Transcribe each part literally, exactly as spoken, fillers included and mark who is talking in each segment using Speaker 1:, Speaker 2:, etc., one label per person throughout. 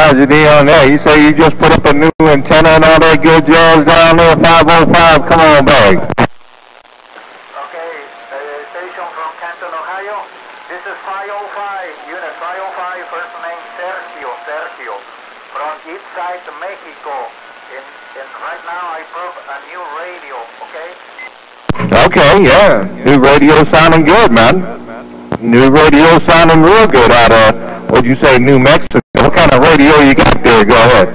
Speaker 1: Roger D on that. You say you just put up a new antenna and all that good jazz down there, five oh five. Come on back.
Speaker 2: Okay, uh, station from Canton, Ohio. This is five oh five, unit five oh five, first name Sergio, Sergio, from east side to Mexico. And, and right now I put a new radio, okay?
Speaker 1: Okay, yeah. New radio sounding good, man. New radio sounding real good out of, what'd you say, New Mexico? What kind of radio you got there? Go ahead.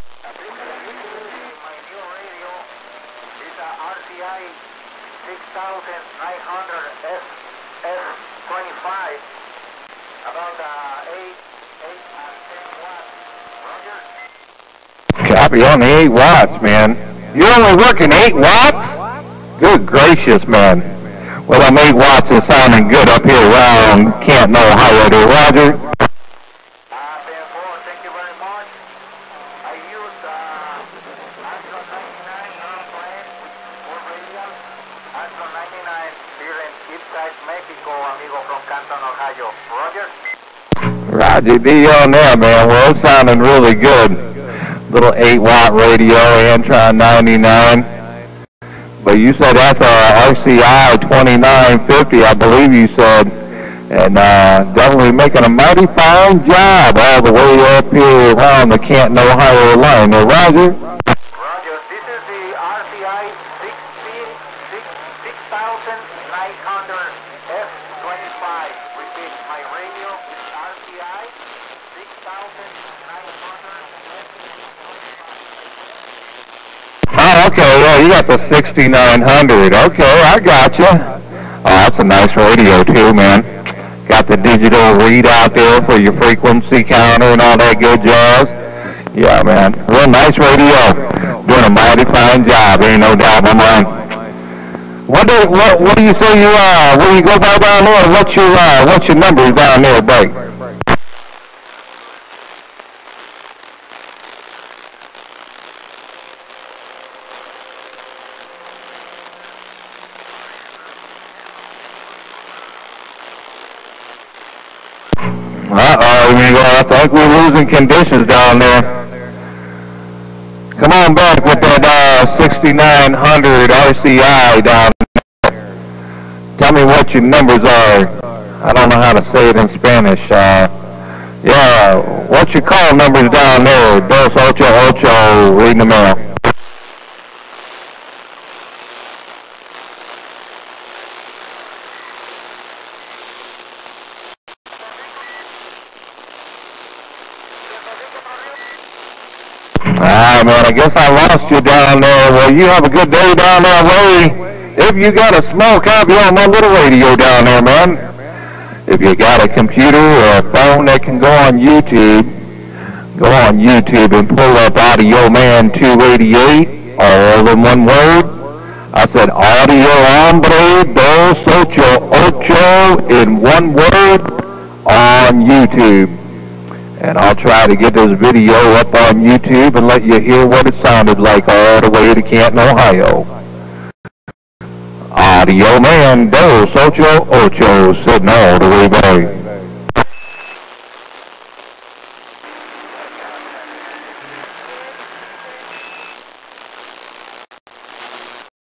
Speaker 2: My new radio is a R C I six thousand nine hundred S twenty-five, about uh, eight, eight and ten watts. Roger?
Speaker 1: Copy on the eight watts, man. You're only working eight watts? Good gracious, man. Well, them eight watts is sounding good up here around Canton, Ohio there, Roger.
Speaker 2: Uh, therefore, thank you very much. I use uh, Astro ninety-nine non-plan for radio. Astro ninety-nine here in Eastside, Mexico, amigo from Canton, Ohio. Roger?
Speaker 1: Roger D on there, man. Well, it's sounding really good. Little eight watt radio, Antron ninety-nine. But you said that's a R C I twenty-nine fifty, I believe you said. And uh, definitely making a mighty fine job all the way up here around the Canton, Ohio line. Now, Roger?
Speaker 2: Roger, this is the R C I six thousand nine hundred F twenty-five. Repeat, my radio is R C I six thousand nine hundred F twenty-five.
Speaker 1: Oh, okay. Yeah, you got the sixty-nine hundred. Okay, I got you. Oh, that's a nice radio, too, man. Got the digital read out there for your frequency counter and all that good jazz. Yeah, man. Real nice radio. Doing a mighty fine job. Ain't no doubt in my mind. What do, what, what do you say you are? Where you go by down there? What's your, uh, what's your numbers down there, Blake? Uh-oh, I think we're losing conditions down there. Come on back with that uh, sixty-nine hundred R C I down there. Tell me what your numbers are. I don't know how to say it in Spanish. Uh, yeah, what's your call numbers down there? Dos ocho ocho, reading the mail. Ah, man, I guess I lost you down there. Well, you have a good day down that way. If you got a small copy on my little radio down there, man. If you got a computer or a phone that can go on YouTube, go on YouTube and pull up Audio Man two eighty-eight, all in one word. I said Audio Hombre Dos Ocho Ocho in one word on YouTube. And I'll try to get this video up on YouTube and let you hear what it sounded like all the way to Canton, Ohio. Audio Man Dos Ocho Ocho, sitting all the way back.